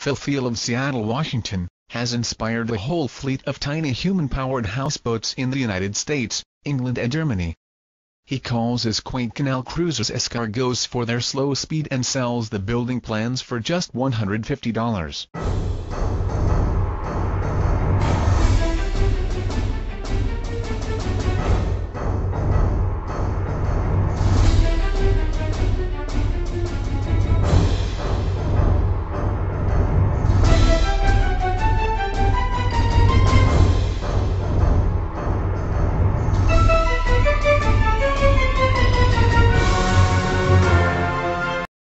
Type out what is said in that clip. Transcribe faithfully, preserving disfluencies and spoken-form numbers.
Thiel of Seattle, Washington, has inspired a whole fleet of tiny human-powered houseboats in the United States, England and Germany. He calls his quaint canal cruisers Escargots for their slow speed and sells the building plans for just one hundred fifty dollars.